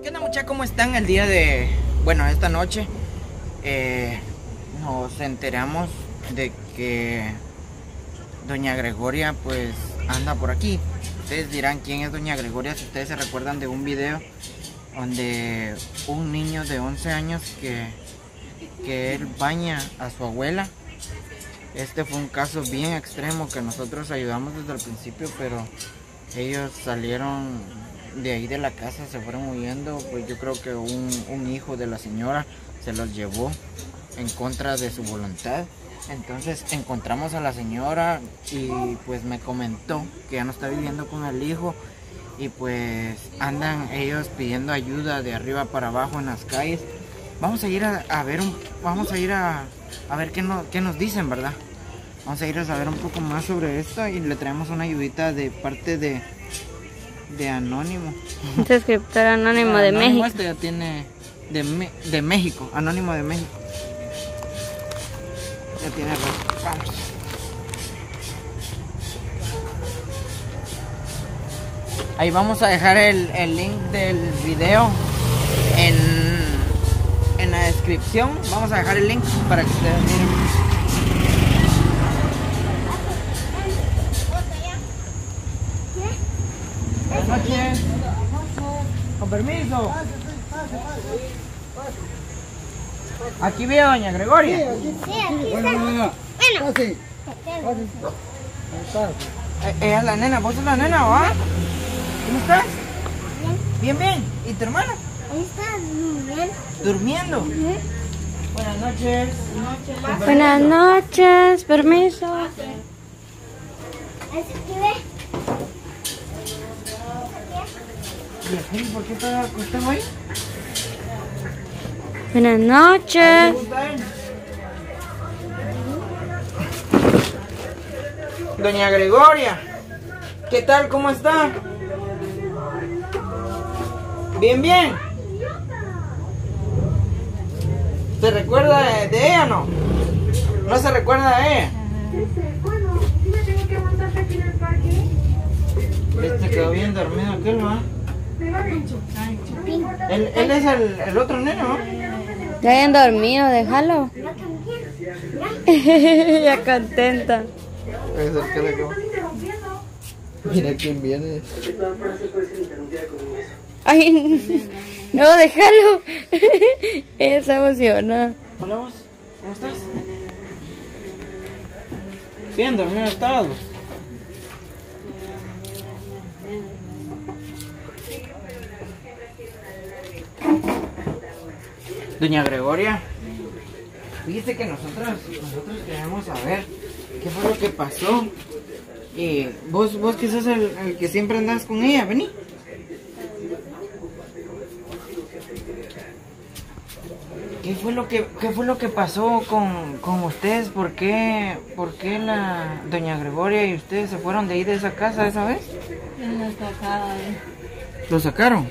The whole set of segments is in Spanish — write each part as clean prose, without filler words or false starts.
¿Qué onda, muchachos? ¿Cómo están el día de... Bueno, esta noche nos enteramos de que doña Gregoria pues anda por aquí. Ustedes dirán quién es doña Gregoria si ustedes se recuerdan de un video donde un niño de 11 años que él baña a su abuela. Este fue un caso bien extremo que nosotros ayudamos desde el principio, pero ellos salieron de ahí de la casa, se fueron huyendo. Pues yo creo que un hijo de la señora se los llevó en contra de su voluntad. Entonces encontramos a la señora y pues me comentó que ya no está viviendo con el hijo y pues andan ellos pidiendo ayuda de arriba para abajo en las calles. Vamos a ir a ver qué nos dicen, ¿verdad? Vamos a ir a saber un poco más sobre esto y le traemos una ayudita de parte de Anónimo. Suscriptor Anónimo de México. Este ya tiene de México, Anónimo de México. Ya tiene razón. Vamos. Ahí vamos a dejar el link del video en la descripción. Vamos a dejar el link para que ustedes miren. Buenas noches. Con permiso. Aquí vive doña Gregoria. Sí, aquí está. Bueno. Ella es la nena, vos sos la nena, ¿va? ¿Cómo estás? Bien. Bien. ¿Y tu hermana? Ahí está, bien. Durmiendo. Buenas noches. Buenas noches, permiso. Aquí ve. ¿Y aquí por qué está acostado ahí? Buenas ¿Le noches. gusta a él? Doña Gregoria, ¿qué tal? ¿Cómo está? Bien. ¿Se recuerda de ella o no? ¿No se recuerda de ella? Bueno, sí me tengo que montar aquí en el parque. Este quedó bien dormido aquel, ¿va? Chupín. Él es el otro nene, ¿no? Ya hayan dormido, déjalo. Ya contenta. Mira quién viene. Ay, no, déjalo. Ella se emociona. Hola vos, ¿cómo estás? Bien dormido estás. Doña Gregoria, fíjese que nosotros queremos saber qué fue lo que pasó. Y vos que sos el que siempre andas con ella, vení. ¿Qué fue lo que pasó con ustedes? ¿Por qué la doña Gregoria y ustedes se fueron de ahí de esa casa esa vez? ¿Lo sacaron?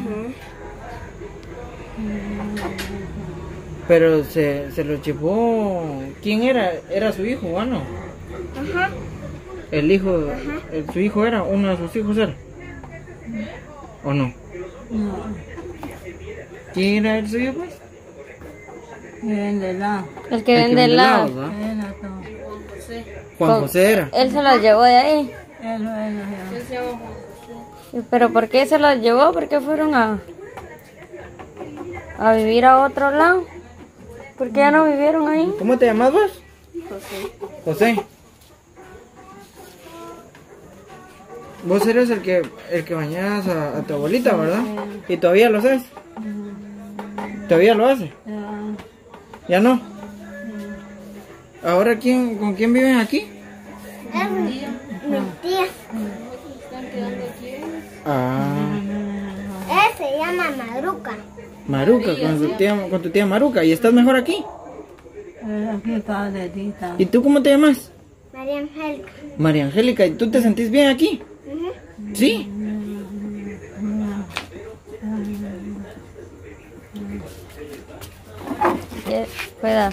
Pero se lo llevó. ¿Quién era? Era su hijo, ¿o no? Ajá. El hijo, su hijo era, uno de sus hijos era. ¿O no? No, ¿Quién era el suyo, pues? vende helado. El que vende helado. ¿Va? Con- Juan José era. Él se los llevó de ahí. Eso. ¿Pero por qué se los llevó? ¿Por qué fueron a vivir a otro lado? ¿Por qué ya no vivieron ahí? ¿Cómo te llamas vos? José. Vos eres el que bañas a tu abuelita, ¿verdad? ¿Y todavía lo haces? ¿Todavía lo hace? ¿Ya no? ¿Ahora con quién viven aquí? Es mi tía. Ah, Él se llama Maruca. Maruca, con tu tía Maruca. ¿Y estás mejor aquí? Aquí está de tita. ¿Y tú cómo te llamas? María Angélica. María Angélica. ¿Y tú te sentís bien aquí? ¿Sí? Cuidado.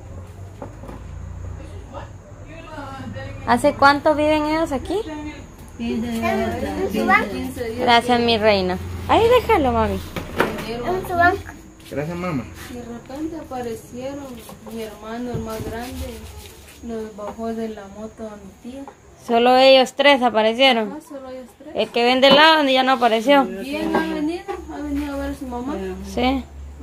¿Hace cuánto viven ellos aquí? 15 días. ¿En su banco? 15 días. Gracias, mi reina. Ahí déjalo, mami. ¿En su banco? Gracias, mamá. De repente aparecieron mi hermano, el más grande, nos bajó de la moto a mi tía. Solo ellos tres aparecieron. Ah, solo ellos tres. El que vende helado ya no apareció. Bien, ha venido a ver a su mamá. Sí.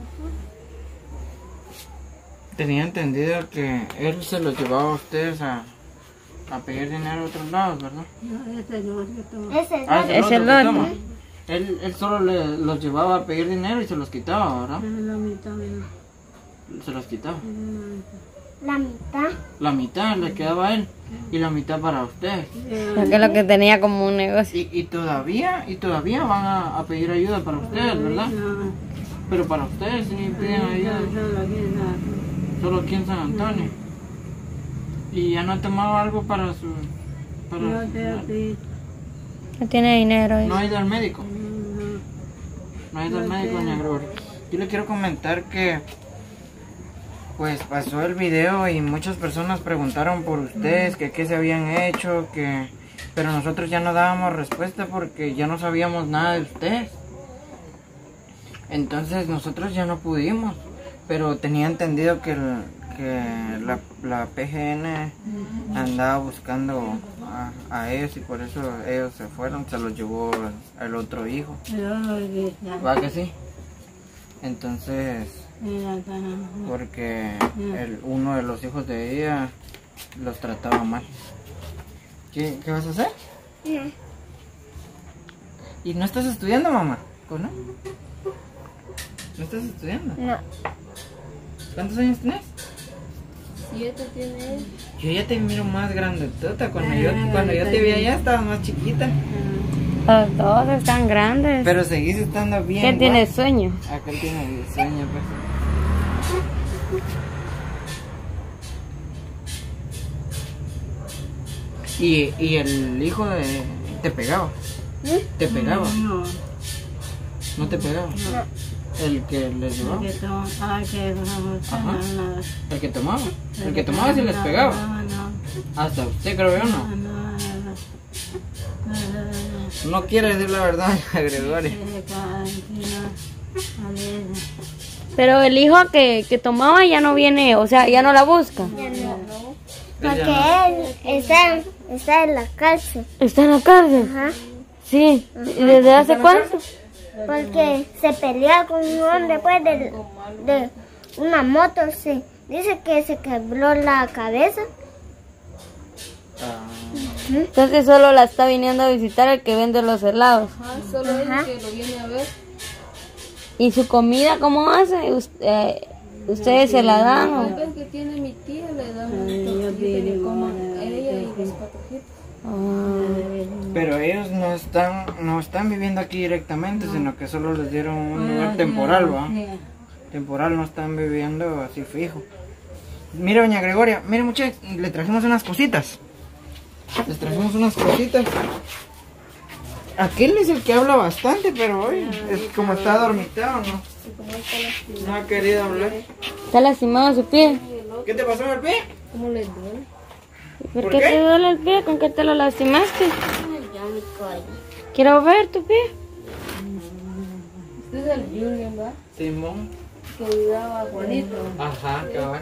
Tenía entendido que él se los llevaba a ustedes a pedir dinero a otros lados, ¿verdad? No, ese no, ese todo. Ese es Ah, el ese Es el otro que otro. toma. Él solo los llevaba a pedir dinero y se los quitaba, ¿verdad? Es la mitad, mira. Se los quitaba. la mitad. La mitad le quedaba a él y la mitad para ustedes. Porque es lo que tenía como un negocio. Y todavía van a pedir ayuda para ustedes, ¿verdad? No, Pero para ustedes sí piden ayuda. solo aquí nada. Solo aquí en San Antonio. Y ya no ha tomado algo para su... No te así. No tiene dinero. No ha ido al médico. No. No ha ido al médico, doña Gregoria. Yo le quiero comentar que pues pasó el video y muchas personas preguntaron por ustedes que qué se habían hecho, pero nosotros ya no dábamos respuesta porque ya no sabíamos nada de ustedes. Entonces nosotros ya no pudimos, pero tenía entendido que la PGN andaba buscando a ellos y por eso ellos se fueron, se los llevó el otro hijo. Pero no aquí, ya. ¿Va que sí? Entonces, Mira, acá. porque uno de los hijos de ella los trataba mal. ¿Qué vas a hacer? No. ¿Y no estás estudiando, mamá? ¿No? ¿No estás estudiando? No. ¿Cuántos años tenés? 7 tiene él. Yo ya te miro más grandotota. Cuando yo te vi allá estabas más chiquita. Los dos están grandes. Pero seguís estando bien. ¿Quién tiene guapa. sueño? Aquel tiene sueño, pues. Y el hijo de... ¿Te pegaba? ¿Te pegaba? No. ¿No te pegaba? El que les llevaba. Que toma, que vamos a Ajá. nada. El que tomaba. El que tomaba sí les pegaba. No, Hasta usted creo yo no. No quiere decir la verdad, Gregoria. Pero el hijo que tomaba ya no viene, o sea, ya no la busca. Porque él está en la cárcel. ¿Está en la cárcel? Ajá. Sí. ¿Y desde hace cuánto? Porque se peleó con un hombre pues de una moto. Dice que se quebró la cabeza. Entonces solo la está viniendo a visitar el que vende los helados. Ajá, solo él que lo viene a ver. ¿Y su comida cómo hace? ¿Ustedes se la dan? El ¿O? pez que tiene mi tía le da una tortillita que coma a ella y los patojitos. Pero ellos no están viviendo aquí directamente, sino que solo les dieron un lugar temporal, ¿va? Temporal, no están viviendo así fijo. Mire, doña Gregoria, mire muchachos, le trajimos unas cositas. Les trajimos unas cositas. Aquel es el que habla bastante, pero hoy es como está dormitado, ¿no? No ha querido hablar. ¿Está lastimado su pie? ¿Qué te pasó en el pie? ¿Cómo les duele? ¿Por ¿Por qué qué? te duele el pie? ¿Con qué te lo lastimaste? Quiero ver tu pie. Este es el Junior, ¿verdad? Simón. Que ayudaba a Juanito. Ajá, cabal.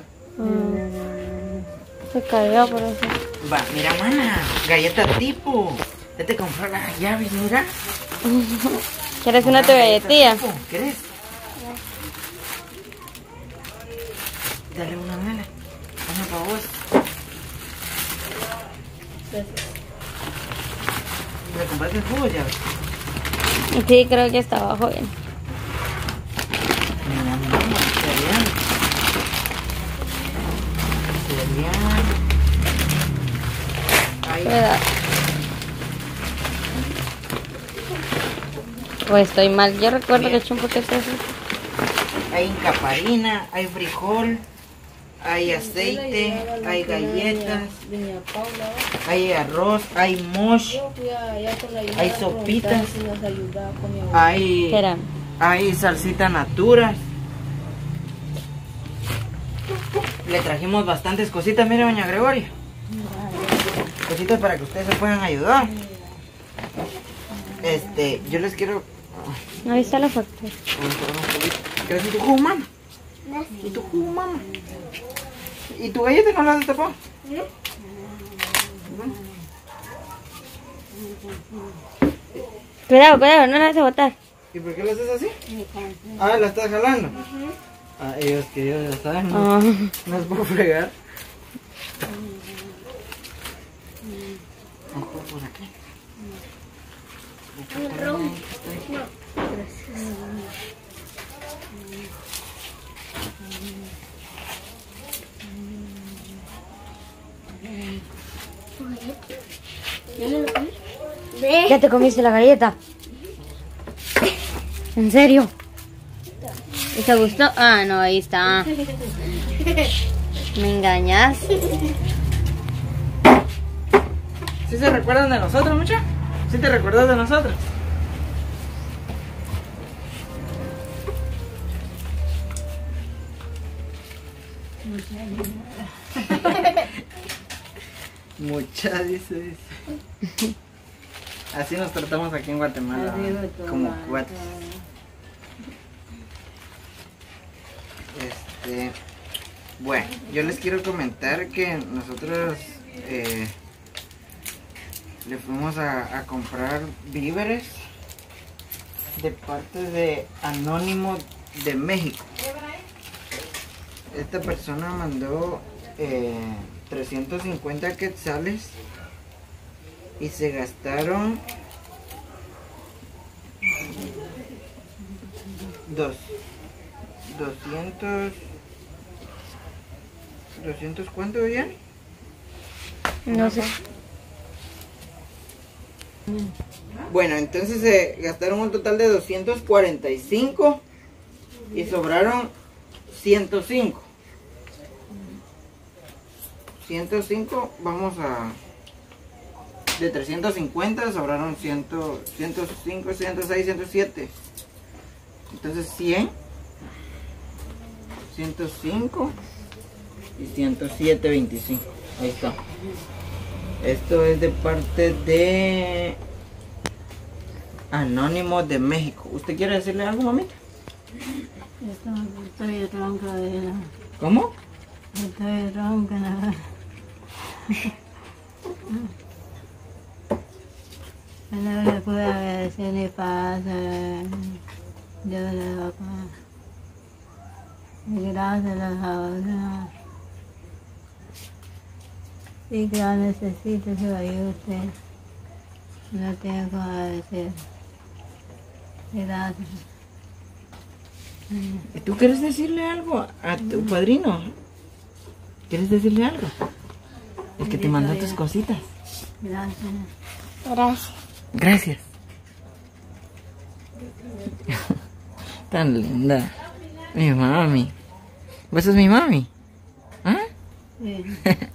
Se cayó por eso. Va, mira, mana, galleta tipo. Ya te compró las llaves, mira. ¿Quieres una de galletilla? Tipo, ¿querés? Dale una nena. Una para vos. ¿Me compraste el jugo, llave? Sí, creo que está abajo bien. Mira, mamá, cereal. Cereal. Ahí. Cuidado. Pues estoy mal. Yo recuerdo que he hecho un poquito de eso. Hay incaparina, hay frijol, hay aceite, hay galletas, Doña Paula. hay arroz, hay mosh, Yo fui allá con la ayuda. hay sopitas, Si nos ayudaba con mi abuela. Espera. hay salsita naturas. Le trajimos bastantes cositas, mire, doña Gregoria. Cositas para que ustedes se puedan ayudar. Yo les quiero... Ahí está la factura. ¿Quieres tu jugo, mamá? ¿Y tu jugo, mamá? ¿Y tu galleta no la has destapado? Cuidado, cuidado, no la vas a botar. ¿Y por qué la haces así? Ah, la estás jalando. Ah, ellos que ellos ya saben, no, Ah. no es por fregar. Ojo por aquí. Ve. ¿Ya te comiste la galleta? ¿En serio? ¿Y te gustó? Ah, no, ahí está. Me engañas. ¿Sí se recuerdan de nosotros, mucha? ¿Sí te recuerdas de nosotros? Mucha, dice. Así nos tratamos aquí en Guatemala, como cuates. Bueno, yo les quiero comentar que nosotros le fuimos a comprar víveres de parte de Anónimo de México. Esta persona mandó 350 quetzales y se gastaron 200 ¿cuánto ya? No sé. Bueno, entonces se gastaron un total de 245 y sobraron 105. 105, vamos a... De 350 sobraron 105, 106, 107. Entonces 100, 105 y 107.25. Ahí está. Esto es de parte de Anónimo de México. ¿Usted quiere decirle algo, mamita? Estoy ronca de la... ¿Cómo? Estoy ronca, nada. No le pude agradecer ni pasa. Yo le doy y gracias a los ahora. Sí, que lo necesito, se vaya usted. No tengo que agradecer. Gracias. ¿Y tú quieres decirle algo a tu padrino? ¿Quieres decirle algo? El que te mandó tus cositas. Gracias. Gracias. Gracias. Tan linda. Mi mami. ¿Vos sos mi mami? ¿Ah? Sí.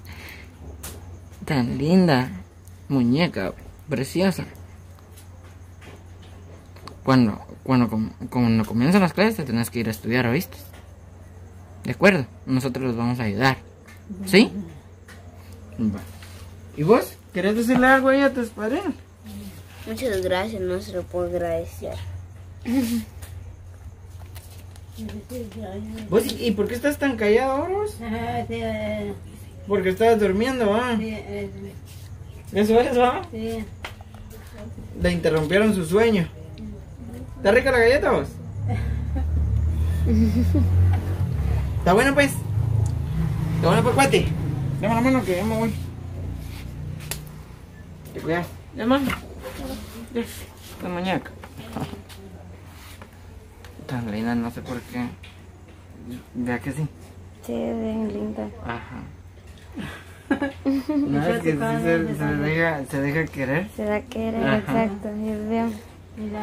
Tan linda. Muñeca. Preciosa. Cuando comienzan las clases te tenés que ir a estudiar, ¿oíste? ¿De acuerdo? Nosotros los vamos a ayudar. ¿Sí? Va. ¿Y vos? ¿Querés decirle algo ahí a tus padrinos? Muchas gracias, no se lo puedo agradecer. ¿Vos y por qué estás tan callado ahora vos? Sí, Porque estabas durmiendo, ¿ah? sí, ¿Eso es, va? sí. Le interrumpieron su sueño. ¿Está rica la galleta vos? ¿Está bueno pues? ¿Está bueno pues, cuate? Dame la mano que ya me voy. Te cuidas. ¿Ya, mano? Ya. La muñeca. Tan linda, no sé por qué. Vea que sí. Sí, es bien linda. Ajá. No, es que sí se deja querer. Se da que eres, Ajá. exacto. Es bien. Mira,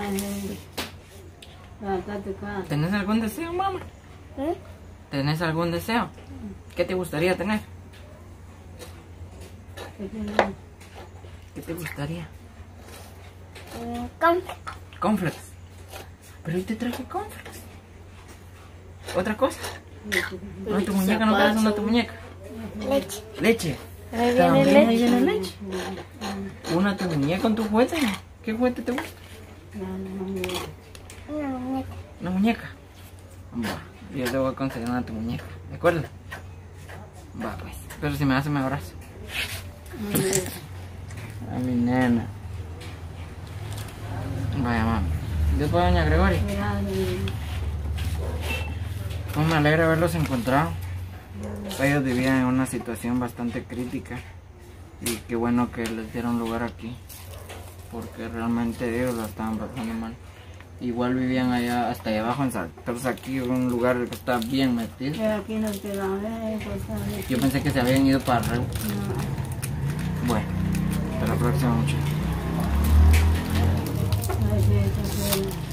está tu casa. ¿Tenés algún deseo, mamá? ¿Tenés algún deseo? ¿Qué te gustaría tener? ¿Qué te gustaría? Cornflakes. Pero hoy te traje cornflakes. ¿Otra cosa? ¿No, tu muñeca no traes una tu muñeca? Leche. Leche. Ahí viene ¿También leche. ahí viene leche? Una tu muñeca con tu juguete. ¿Qué juguete te gusta? Una muñeca. ¿Una muñeca? Va, yo te voy a conseguir una tu muñeca, ¿de acuerdo? Va, pues. Pero si me hace me abrazo. A mi nena. Vaya, mami. Después, doña Gregoria. Pues me alegra haberlos encontrado. Ellos vivían en una situación bastante crítica. Y qué bueno que les dieron lugar aquí. Porque realmente ellos lo estaban pasando mal. Igual vivían allá, hasta allá abajo en Santos, aquí un lugar que está bien metido. Pero aquí no quedan, Yo pensé que se habían ido para arriba. Bueno, hasta la próxima, muchachos. Ay, sí,